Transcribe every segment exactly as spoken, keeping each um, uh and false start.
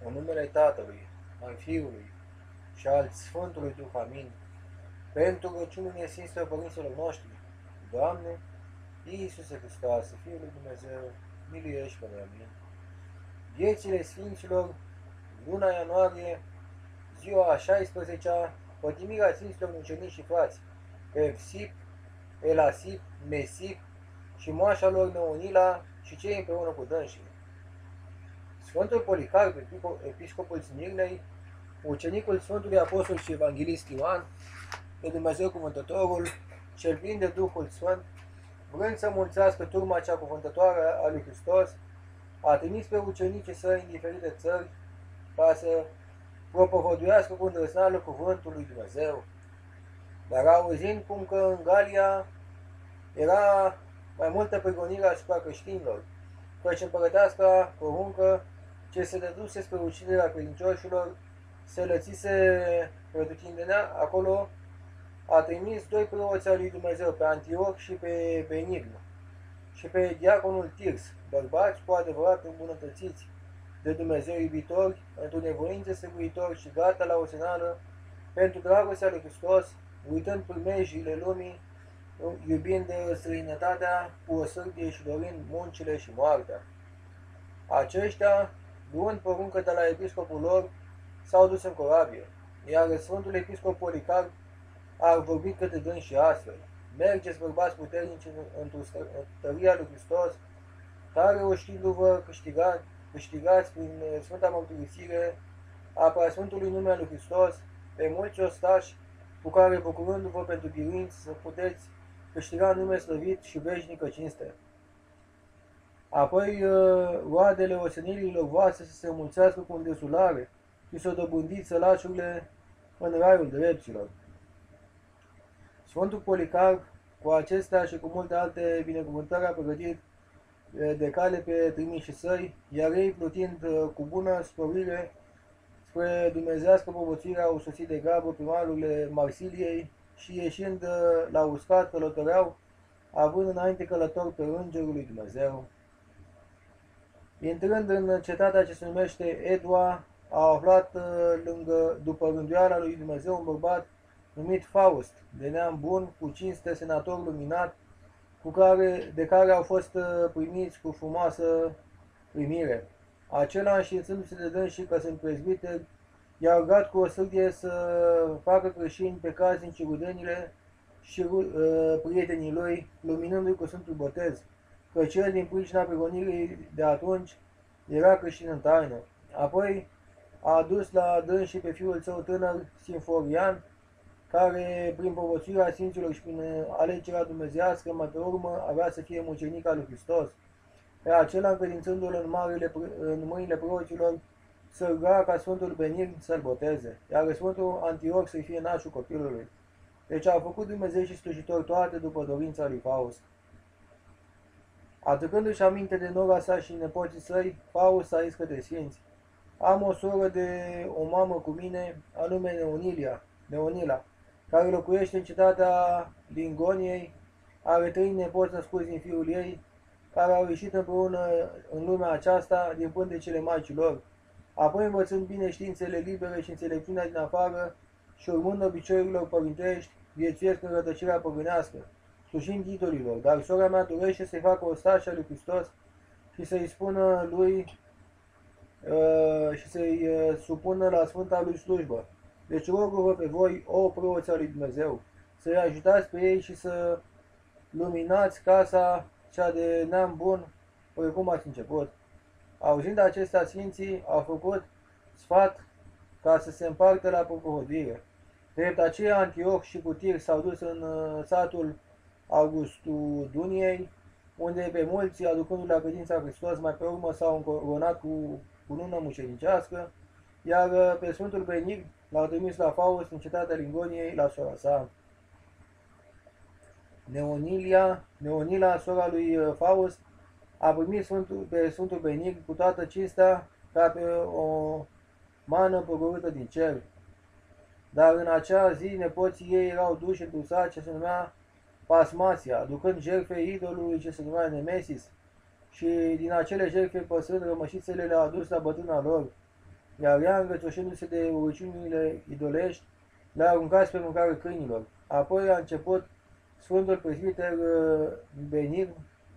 În numele Tatălui, al Fiului și al Sfântului Duh, amin. Pentru rugăciunile Sfinților Părinților noștri, Doamne, Iisuse Hristoase, Fiul lui Dumnezeu, miluiește-ne, amin. Viețile Sfinților, luna ianuarie, ziua a șaisprezecea, pătimirea Sfinților Mucenici și frați, Evsip, Elasip, Mesip și moașa lor Neonila și cei împreună cu dânsii. Sfântul Policarp, episcopul Smirnei, ucenicul Sfântului Apostol și Evanghelist Ioan, de Dumnezeu Cuvântătorul, cel plin de Duhul Sfânt, vrând să mulțească turma cea cuvântătoare a lui Hristos, a trimis pe ucenicii săi în diferite țări ca să propovăduiască cu îndrăzneală cuvântul lui Dumnezeu. Dar auzind cum că în Galia era mai multă prigonire asupra creștinilor, căci împărăteasca poruncă ce se dăduse spre uciderea credincioșilor se lățise pretutindenia acolo, a trimis doi preoți al lui Dumnezeu, pe Antioch și pe Benign, și pe diaconul Tirs, bărbați cu adevărat îmbunătățiți de Dumnezeu iubitori, într-o nevoință săguitori și gata la osenală, pentru dragostea lui Hristos, uitând primejiile lumii, iubind străinătatea cu o sârbie și dorind muncile și moartea. Aceștia, luând poruncă de la episcopul lor, s-au dus în corabie, iar Sfântul Episcop Policarp a vorbit către dâns și astfel: mergeți, bărbați puternici, într-o tăria lui Hristos, care o știindu-vă câștigați, câștigați prin Sfânta Mărturisire a Preasfântului nume al lui Hristos pe mulți ostași, cu care, bucurându-vă pentru biruinți, să puteți câștiga nume slăvit și veșnică cinste. Apoi roadele osenirilor voastre să se mulțească cu îndesulare și să dobândiți sălașurile în raiul drepților. Sfântul Policarp, cu acestea și cu multe alte binecuvântări, a pregătit de cale pe trimișii săi, iar ei, plutind cu bună sporire spre dumnezească povățuire, au sosit de grabă primarurile Marsiliei și, ieșind la uscat, călătoreau, având înainte călător pe Îngerul lui Dumnezeu. Intrând în cetatea ce se numește Edua, a aflat lângă, după rânduiala lui Dumnezeu, un bărbat numit Faust, de neam bun, cu cinste, senator luminat, cu care, de care au fost primiți cu frumoasă primire. Acela, înștiințându-se de dânsii că sunt prezbiteri, i-a rugat cu o sârdie să facă creștini pe casnici rudenile și uh, prietenii lui, luminându-i cu Sfântul Botez, căci el, din pricina prigonirii de atunci, era creștin în taină. Apoi a adus la dânsii pe fiul său tânăr, Sinforian, care, prin povățuirea Sfinților și prin alegerea dumnezească, mai pe urmă avea să fie mucenic al lui Hristos. Pe acela, încredințându-l în, marele, în mâinile preoților, să ruga ca Sfântul Benign să-l boteze, iar Sfântul Antioch să-i fie nașul copilului. Deci a făcut Dumnezeu și slujitor toate după dorința lui Faust. Aducându-și aminte de nora sa și nepoții săi, Faust s-a zis către sfinți: am o soră de o mamă cu mine, anume Neonilia, Neonila, care locuiește în cetatea Lingoniei, are trei nepoți născuți din fiul ei, care au ieșit împreună în lumea aceasta din pântecele Maicii lor. Apoi, învățând bine științele libere și înțelepciunea din afară și urmând obiceiurilor părintești, viețuiesc în rătăcirea păgânească, slujind idolilor. Dar sora mea dorește să-i facă ostașa lui Hristos și să-i spună lui uh, și să-i uh, supună la sfânta lui slujbă. Deci rog-vă pe voi, o preoți al lui Dumnezeu, să-i ajutați pe ei și să luminați casa cea de neam bun, precum ați început. Auzind acestea, sfinții au făcut sfat ca să se împartă la propovăduire. Drept aceea, Antioch și cu Tir s-au dus în satul Augustuduniei, unde pe mulți, aducându-le la credința Hristos, mai pe urmă s-au încoronat cu cunună mucenicească, iar pe Sfântul Benign l-au trimis la Faust în cetatea Lingoniei, la sora sa. Neonilia, Neonila, sora lui Faust, a primit Sfântul, pe Sfântul Benign cu toată cinstea ca pe o mană pogorâtă din cer. Dar în acea zi nepoții ei erau duși într-un sat ce se numea Pasmasia, aducând jertfe idolului ce se numea Nemesis, și din acele jertfe, păstrând rămășițele, le-a adus la bătrâna lor. iar ea, îngrățoșindu-se de urăciunile idolești, le-a aruncat spre mâncare câinilor. Apoi a început Sfântul Presbiter Benir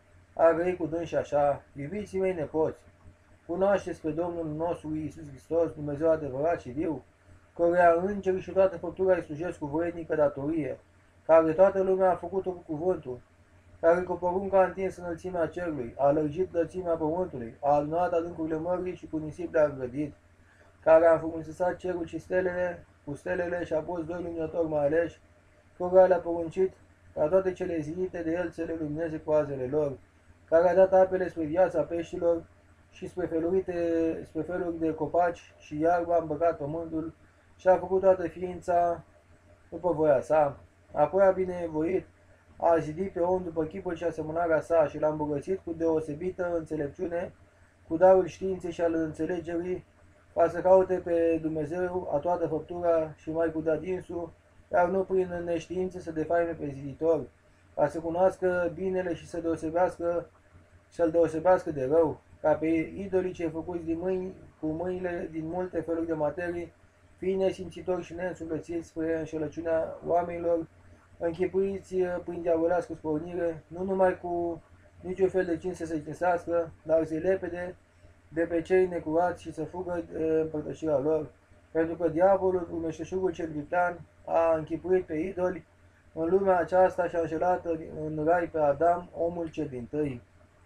a grăi cu dânsi așa: iubiții mei nepoți, cunoașteți pe Domnul nostru Iisus Hristos, Dumnezeu adevărat și viu, căruia îngerii și toată făptura îi slujesc cu vrednică datorie, care toată lumea a făcut-o cu cuvântul, care cu porunca a întins înălțimea cerului, a lărgit lățimea pământului, a adunat adâncurile mării și cu nisip le-a îngrădit, care a înfrumusețat cerul și stelele, cu stelele și a pus doi luminători mai aleși, căruia le-a poruncit ca toate cele zilite de el să le lumineze cu azele lor, care a dat apele spre viața peștilor și spre, felurite, spre feluri de copaci și iarba a îmbăcat pământul și a făcut toată ființa după voia sa. Apoi a binevoit, a zidit pe om după chipul și asemănarea sa și l-a îmbogățit cu deosebită înțelepciune, cu darul științei și al înțelegerii, ca să caute pe Dumnezeu a toată făptura și mai cu dadinsul, iar nu prin neștiință să defaime pe ziditor, ca să cunoască binele și să deosebească, să-l deosebească de rău, ca pe idolii cei făcuți din mâini, cu mâinile din multe feluri de materii, fiind nesimțitori și neînsuflețiți spre înșelăciunea oamenilor, închipuiți prin diavolească spornire, nu numai cu niciun fel de cinste să-i cinstească, dar să-i lepede de pe cei necurați și să fugă împărtășirea lor, pentru că diavolul, urmeșteșugul cel viclean, a închipuit pe idoli în lumea aceasta și a înșelat în rai pe Adam, omul cel dintâi.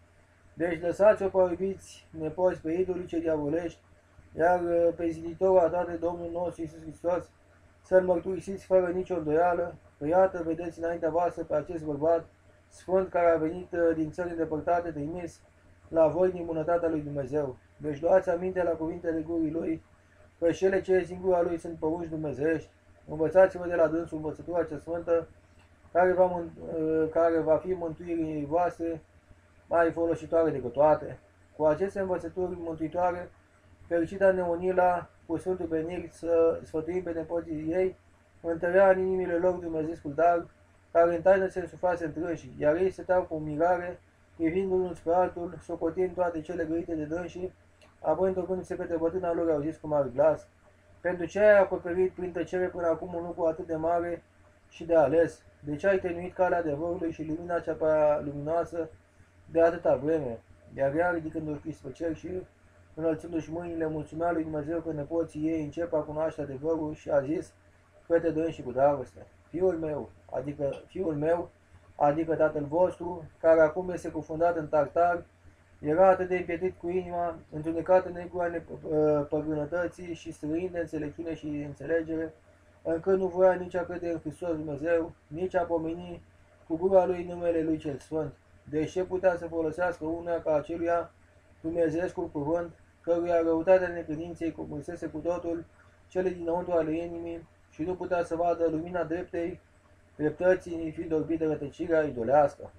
Deci lăsați-o, pe iubiți nepoți, pe idolii cei diavolești, iar pe ziditorul a toate Domnul nostru Iisus Hristos, să-L mărturisiți fără nicio îndoială, că iată, vedeți înaintea voastră pe acest bărbat sfânt care a venit din țări îndepărtate, trimis la voi din bunătatea lui Dumnezeu. Deci luați aminte la cuvintele gurii lui, că cele ce din gura lui sunt porunci dumnezeiești. Învățați-vă de la dânsul învățătura cea sfântă, care va, care va fi mântuirii voastre mai folositoare decât toate. Cu aceste învățături mântuitoare, fericita Neonila, cu Sfântul Benir, să sfătuim pe nepoții ei, întărea în inimile lor Dumnezeescul dar, care în taină se însuflase întrânsii, iar ei stăteau cu mirare, privind unul spre altul, socotind toate cele grăite de dânsii, apoi întorcându-se către bătrâna lor, au zis cu mare glas: pentru ce ai acoperit prin tăcere până acum un lucru atât de mare și de ales? De ce ai tenuit calea adevărului și lumina cea prea luminoasă de atâta vreme? Iar ea, ridicându-și spre cer și înălțându-și mâinile, mulțumea lui Dumnezeu că nepoții ei încep a cunoaște adevărul și a zis către dânsii cu dragoste: Fiul meu, adică fiul meu, adică tatăl vostru, care acum este cufundat în tartar, era atât de împietit cu inima, întunecat în negoane păgânătății și străin de înțelepciune și înțelegere, încât nu voia nici a crede în Hristos Dumnezeu, nici a pomeni cu gura lui numele lui cel Sfânt. Deci ce putea să folosească unuia ca aceluia dumnezeescul cuvânt, căruia răutatea necredinței cuprinsese cu totul cele dinăuntru ale inimii și nu putea să vadă lumina dreptei, dreptății, fiind orbit de rătăcirea idolească.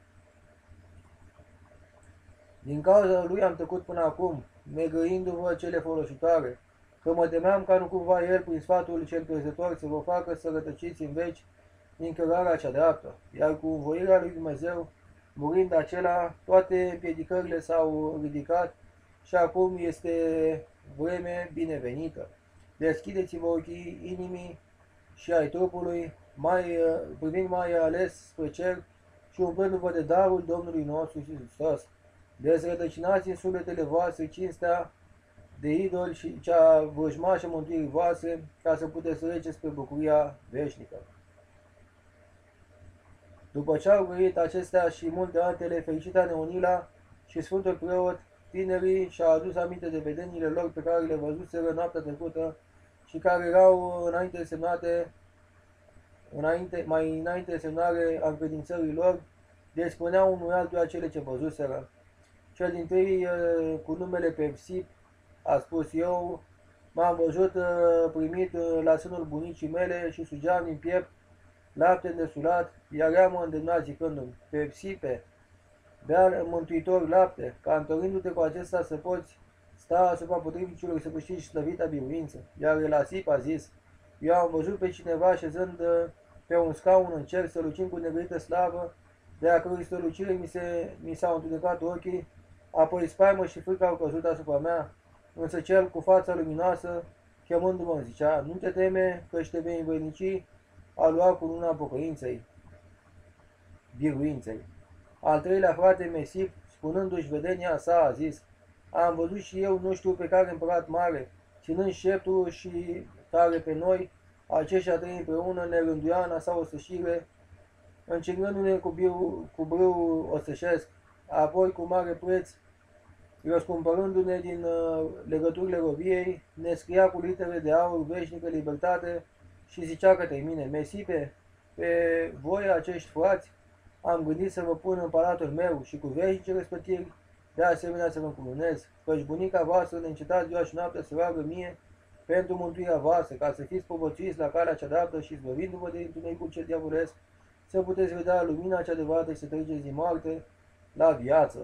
Din cauza lui am tăcut până acum, negăindu-vă cele folositoare, că mă temeam ca nu cumva el, prin sfatul cel crezător, să vă facă să rătăciți în veci din cărarea cea dreaptă, iar cu învoirea lui Dumnezeu, murind acela, toate împiedicările s-au ridicat și acum este vreme binevenită. Deschideți-vă ochii inimii și ai trupului, mai, privind mai ales spre cer și umplându-vă de darul Domnului nostru Iisus Hristos. Dezrădăcinați în sufletele voastre cinstea de idol și cea vrăjmașă mântuirii voastre, ca să puteți să treceți spre bucuria veșnică. După ce au grăit acestea și multe altele, fericita Neonila și Sfântul Preot, tinerii și-au adus aminte de vedenile lor pe care le văzuseră noaptea trecută și care erau înainte semnate, înainte, mai înainte semnare a încredințării lor, deci spuneau unul altuia cele ce văzuseră. Cel dintâi, cu numele Pepsip, a spus: eu m-am văzut primit la sânul bunicii mele și sugeam din piept lapte îndesulat, iar ea mă îndemna zicându-mi: Pepsipe, bea mântuitor lapte, ca întărindu-te cu acesta să poți sta asupra potrivnicilor să câștigi slăvita biruință. Iar Elasip a zis: eu am văzut pe cineva așezând pe un scaun în cer, strălucind cu negrită slavă, de a cărui strălucire mi, se, mi s-au întunecat ochii, apoi spaimă și frică au căzut asupra mea. însă cel cu fața luminoasă, chemându-mă, zicea, nu te teme că te vei învăinici, a lua cu luna pocăinței, biruinței. Al treilea frate Mesip, spunându-și vedenia sa, a zis, am văzut și eu nu știu pe care împărat mare, ținând șeptul și care pe noi, aceștia trei împreună, ne rânduia în sa osășire, încingându-ne cu, biru, cu brâu osășesc, apoi cu mare preț, răscumpărându-ne din uh, legăturile robiei, ne scria cu litere de aur veșnică libertate și zicea către mine, Mesipe, pe voi acești frați, am gândit să vă pun în palatul meu și cu veșnice răspătiri, de asemenea să vă încununez, căci bunica voastră neîncetat ziua și noaptea să roagă mie pentru mântuirea voastră, ca să fiți povățuiți la calea cea dreaptă și zbăvindu-vă de întunericul cel diavolesc, să puteți vedea lumina cea adevărată și să treceți din moarte la viață.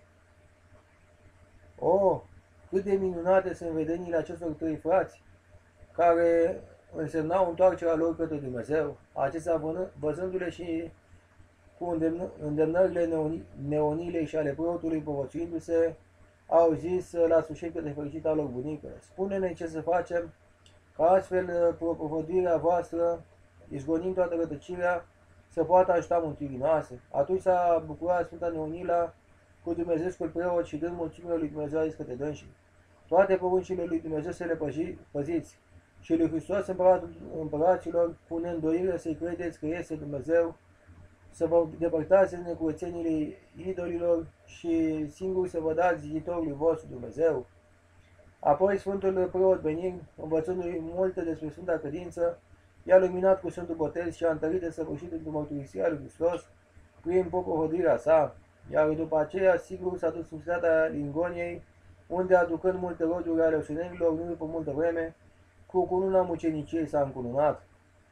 Oh, cât de minunate sunt vedeniile acestor trei frați, care însemnau întoarcerea lor către Dumnezeu, acestea văzându-le și cu îndemnările neonilei și ale preotului povățuindu-se, au zis la sfârșit de fericita lor bunică, spune-ne ce să facem, ca astfel propovăduirea voastră, izgonind toată rătăcirea, să poată ajuta mântuirii noastre. Atunci s-a bucurat Sfânta Neonila cu Dumnezeescul preot și dând mulțimile lui Dumnezeu a zis către dânsii. Toate poruncile lui Dumnezeu să le păzi, păziți și lui Hristos împăratul împăraților, pune îndoire să-i credeți că este Dumnezeu, să vă depărtați în necurățenile idolilor și singur să vă dați ziditorului vostru Dumnezeu. Apoi Sfântul Preot Benin, învățându-i multe despre Sfânta Credință, i-a luminat cu Sfântul Botez și a întărit de săvârșit într-o mărturisirea lui Hristos prin propovăduirea sa, iar după aceea, sigur, s-a dus în cetatea Lingoniei, unde, aducând multe roduri ale oștenelilor, nu după multă vreme, cu cununa muceniciei s-a încununat.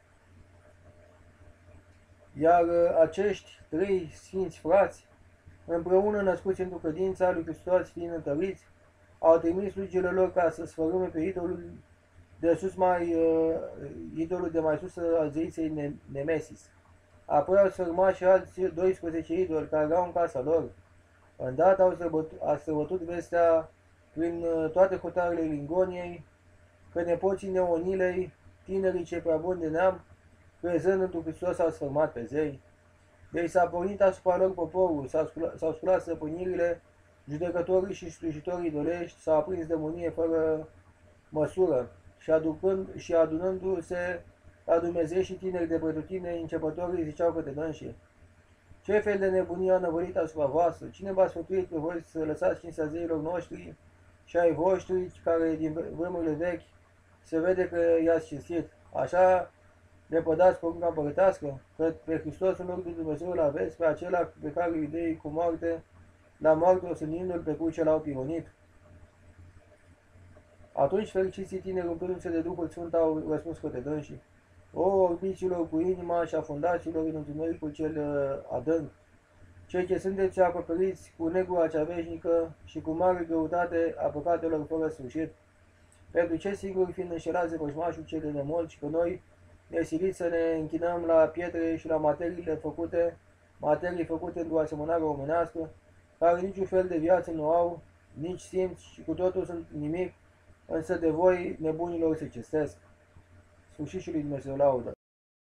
Iar acești trei sfinți frați, împreună născuți într-o credința lui Hristos fiind întăriți, au trimis slujile lor ca să sfărâme pe idolul de sus mai, uh, idolul de mai sus al zeiței Nemesis. Apoi au sfârmat și alți doisprezece idoli care erau în casa lor. Îndată au străbătut, a străbătut vestea prin toate hotarele Lingoniei, că nepoții Neonilei, tinerii cei prea buni de neam, crezând într-un Hristos, au sfârmat pe zei. Deci s-a pornit asupra lor poporul, s-au sculat stăpânirile, judecătorii și slujitorii idolești, s-au aprins de mânie fără măsură și, aducând, și adunându-se la Dumnezeu și tineri de pretutine, începătorii ziceau către dânsii, ce fel de nebunie a năvălit asupra voastră? Cine v-a sfătuit pe voi să lăsați cinstea zeilor noștri și ai voștri, care din vremurile vechi se vede că i-ați cinstit? Așa lepădați porunca împărătească, că pe Hristos în loc de Dumnezeu îl aveți, pe acela pe care iudeii cu moarte, la moarte osânindu-l pe cruce l-au pironit. Atunci fericiții tineri, umplindu-se de Duhul Sfânt, au răspuns către dânsii, o, orbiților cu inima și afundaților în întunericul cel adânc, cei ce sunteți acoperiți cu negura cea veșnică și cu mare greutate a păcatelor fără sfârșit, pentru ce singur fiind înșelați de vrăjmașul cel de nemorți, că noi ne siliți să ne închinăm la pietre și la materiile făcute, materii făcute într-o asemănare omenească, care niciun fel de viață nu au, nici simț și cu totul sunt nimic, însă de voi nebunilor se cestesc. Sfârșit și lui Dumnezeu laudă.